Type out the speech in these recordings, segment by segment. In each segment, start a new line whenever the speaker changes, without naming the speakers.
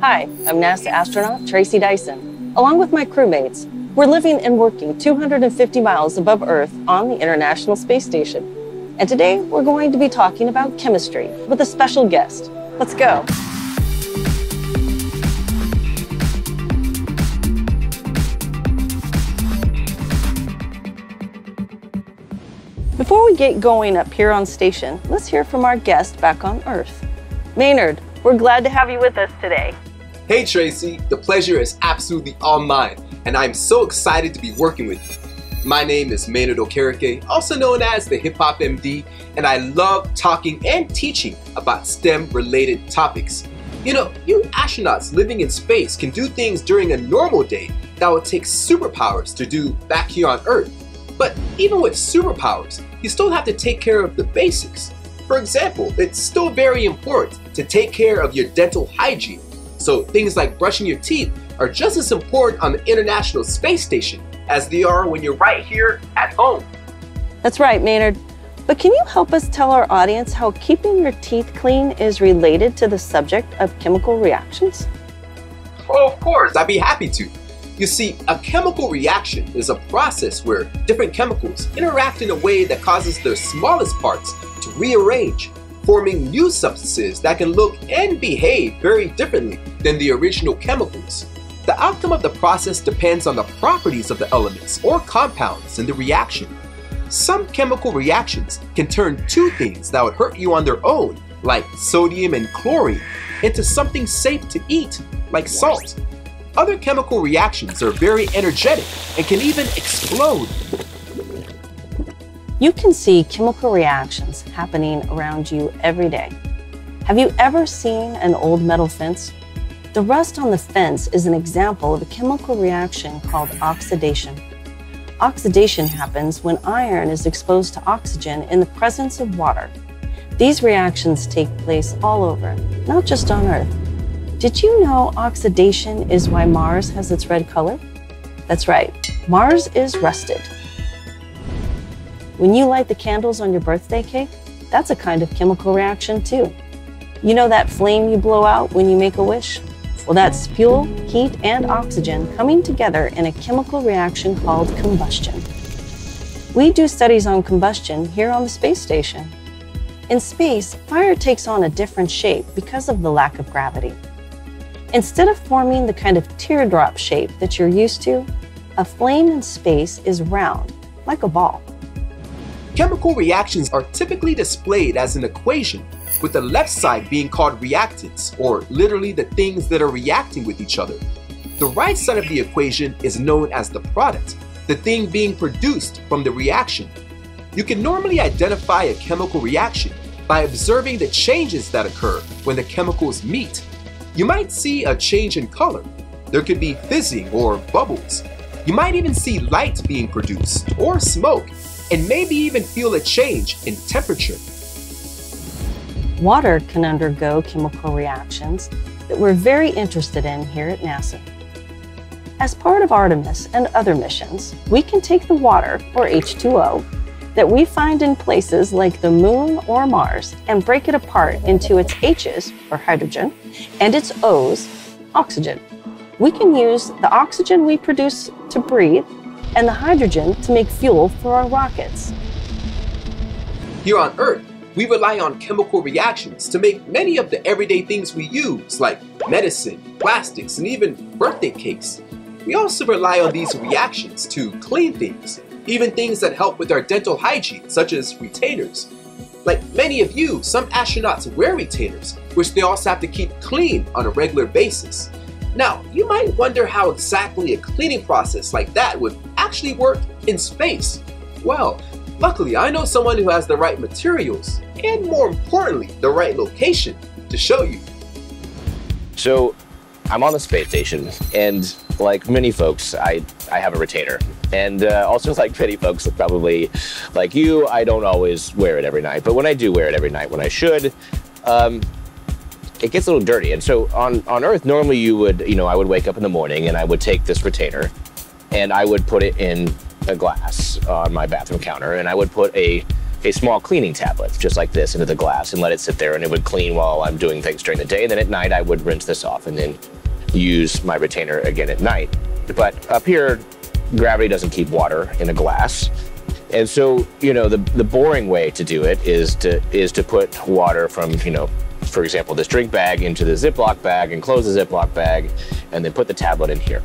Hi, I'm NASA astronaut Tracy Dyson. Along with my crewmates, we're living and working 250 miles above Earth on the International Space Station. And today we're going to be talking about chemistry with a special guest. Let's go. Before we get going up here on station, let's hear from our guest back on Earth. Maynard, we're glad to have you with us today.
Hey Tracy, the pleasure is absolutely all mine, and I'm so excited to be working with you. My name is Maynard Okereke, also known as the Hip Hop MD, and I love talking and teaching about STEM-related topics. You know, you astronauts living in space can do things during a normal day that would take superpowers to do back here on Earth. But even with superpowers, you still have to take care of the basics. For example, it's still very important to take care of your dental hygiene. So things like brushing your teeth are just as important on the International Space Station as they are when you're right here at home.
That's right, Maynard. But can you help us tell our audience how keeping your teeth clean is related to the subject of chemical reactions?
Oh, of course, I'd be happy to. You see, a chemical reaction is a process where different chemicals interact in a way that causes their smallest parts to rearrange, forming new substances that can look and behave very differently than the original chemicals. The outcome of the process depends on the properties of the elements or compounds in the reaction. Some chemical reactions can turn two things that would hurt you on their own, like sodium and chlorine, into something safe to eat, like salt. Other chemical reactions are very energetic and can even explode.
You can see chemical reactions happening around you every day. Have you ever seen an old metal fence? The rust on the fence is an example of a chemical reaction called oxidation. Oxidation happens when iron is exposed to oxygen in the presence of water. These reactions take place all over, not just on Earth. Did you know oxidation is why Mars has its red color? That's right, Mars is rusted. When you light the candles on your birthday cake, that's a kind of chemical reaction too. You know that flame you blow out when you make a wish? Well, that's fuel, heat, and oxygen coming together in a chemical reaction called combustion. We do studies on combustion here on the space station. In space, fire takes on a different shape because of the lack of gravity. Instead of forming the kind of teardrop shape that you're used to, a flame in space is round, like a ball.
Chemical reactions are typically displayed as an equation, with the left side being called reactants, or literally the things that are reacting with each other. The right side of the equation is known as the product, the thing being produced from the reaction. You can normally identify a chemical reaction by observing the changes that occur when the chemicals meet. You might see a change in color. There could be fizzing or bubbles. You might even see light being produced or smoke, and maybe even feel a change in temperature.
Water can undergo chemical reactions that we're very interested in here at NASA. As part of Artemis and other missions, we can take the water, or H2O, that we find in places like the Moon or Mars and break it apart into its H's, or hydrogen, and its O's, oxygen. We can use the oxygen we produce to breathe and the hydrogen to make fuel for our rockets.
Here on Earth, we rely on chemical reactions to make many of the everyday things we use, like medicine, plastics, and even birthday cakes. We also rely on these reactions to clean things, even things that help with our dental hygiene, such as retainers. Like many of you, some astronauts wear retainers, which they also have to keep clean on a regular basis. Now, you might wonder how exactly a cleaning process like that would actually work in space. Well, luckily I know someone who has the right materials, and more importantly, the right location to show you.
So, I'm on the space station, and like many folks, I have a retainer. And also like many folks, probably like you, I don't always wear it every night. But when I do wear it every night, when I should, it gets a little dirty. And so on Earth, normally I would wake up in the morning and I would take this retainer and I would put it in a glass on my bathroom counter, and I would put a a small cleaning tablet, just like this, into the glass and let it sit there, and it would clean while I'm doing things during the day. And then at night, I would rinse this off and then use my retainer again at night. But up here, gravity doesn't keep water in a glass. And so, you know, the boring way to do it is to put water from, you know, for example, this drink bag into the Ziploc bag and close the Ziploc bag and then put the tablet in here.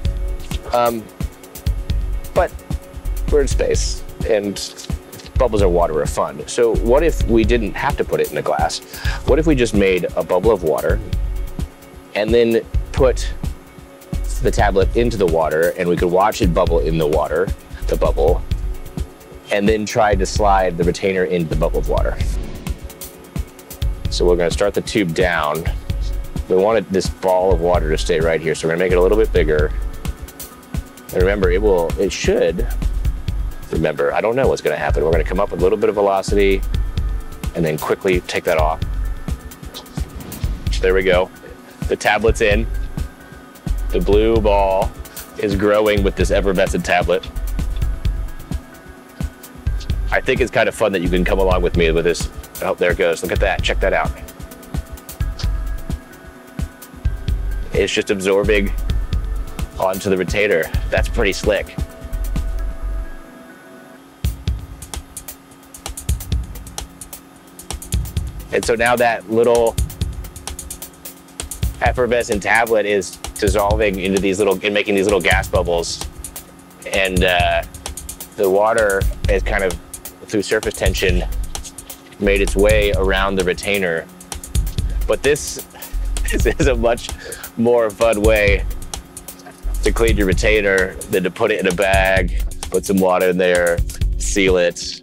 But we're in space and bubbles of water are fun. So what if we didn't have to put it in a glass? What if we just made a bubble of water and then put the tablet into the water and we could watch it bubble in the water, the bubble, and then try to slide the retainer into the bubble of water. So we're gonna start the tube down. We wanted this ball of water to stay right here, so we're gonna make it a little bit bigger. And remember, it should, remember, I don't know what's gonna happen. We're gonna come up with a little bit of velocity and then quickly take that off. There we go. The tablet's in. The blue ball is growing with this effervescent tablet. I think it's kind of fun that you can come along with me with this. Oh, there it goes. Look at that. Check that out. It's just absorbing onto the retainer. That's pretty slick. And so now that little effervescent tablet is dissolving into these little, and making these little gas bubbles. And the water is kind of, through surface tension, made its way around the retainer. But this is a much more fun way to clean your retainer than to put it in a bag, put some water in there, seal it.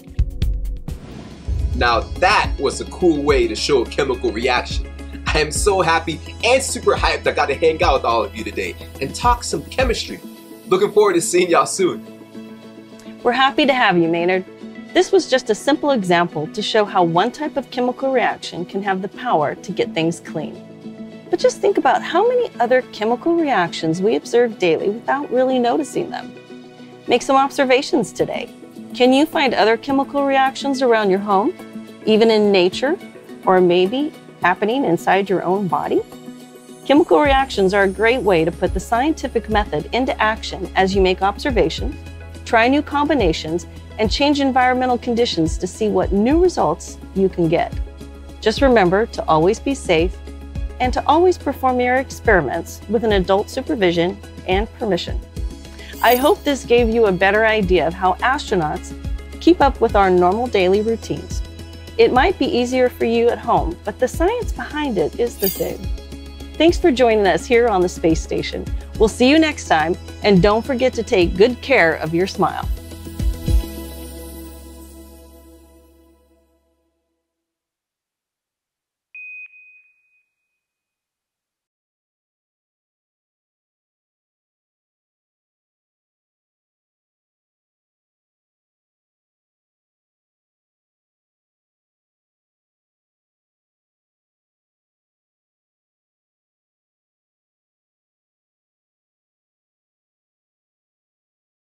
Now that was a cool way to show a chemical reaction. I am so happy and super hyped I got to hang out with all of you today and talk some chemistry. Looking forward to seeing y'all soon.
We're happy to have you, Maynard. This was just a simple example to show how one type of chemical reaction can have the power to get things clean. But just think about how many other chemical reactions we observe daily without really noticing them. Make some observations today. Can you find other chemical reactions around your home, even in nature, or maybe happening inside your own body? Chemical reactions are a great way to put the scientific method into action as you make observations, try new combinations, and change environmental conditions to see what new results you can get. Just remember to always be safe and to always perform your experiments with an adult supervision and permission. I hope this gave you a better idea of how astronauts keep up with our normal daily routines. It might be easier for you at home, but the science behind it is the same. Thanks for joining us here on the space station. We'll see you next time, and don't forget to take good care of your smile.